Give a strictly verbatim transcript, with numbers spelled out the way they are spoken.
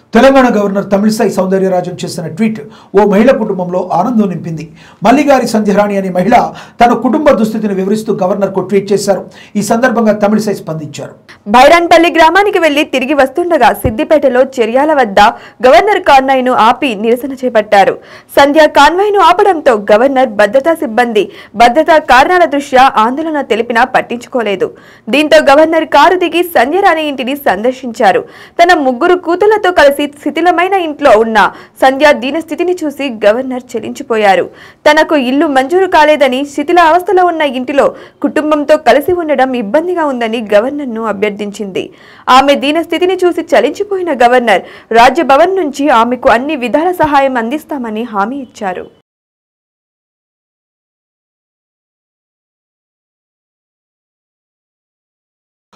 Telangana governor Tamilisai Soundararajan చేసిన tweet ఓ మహిళ కుటుంబంలో ఆనందం నింపింది. మల్లిగారి సంధ్యారాణి అనే మహిళ తన కుటుంబ దుస్థితిని వివరిస్తూ గవర్నర్కు ట్వీట్ చేశారు. ఈ సందర్భంగా తమిళిసై స్పందించారు. బైరాన్పల్లి గ్రామానికి వెళ్లి తిరిగి వస్తుండగా సిద్దిపేటలో చెర్యాల వద్ద గవర్నర్ కాన్వాయ్ను ఆపి నిరసన చేపట్టారు. సంధ్య కాన్వాయ్ను ఆపడంతో గవర్నర్ భద్రతా సిబ్బంది భద్రతా కారణాల దృష్ట్యా ఆందోళన తెలిపినా పట్టించుకోలేదు. దీంతో గవర్నర్ కారు దిగి సంధ్యారాణి ఇంటిని సందర్శించారు. తన ముగ్గురు కూతుళ్లతో కలిసి శిథిలమైన ఇంట్లో ఉన్న సంధ్య దీనస్థితిని చూసి గవర్నర్ చెలించిపోయారు. తనకు ఇల్లు మంజూరు కాలేదని, శిథిల అవస్థలో ఉన్న ఇంటిలో కుటుంబంతో కలిసి ఉండడం ఇబ్బందిగా ఉందని గవర్నర్ను అభ్యర్థించింది. ఆమె దీనస్థితిని చూసి చలించిపోయిన గవర్నర్ రాజ్యభవన్ నుంచి ఆమెకు అన్ని విధాల సహాయం అందిస్తామని హామీ ఇచ్చారు.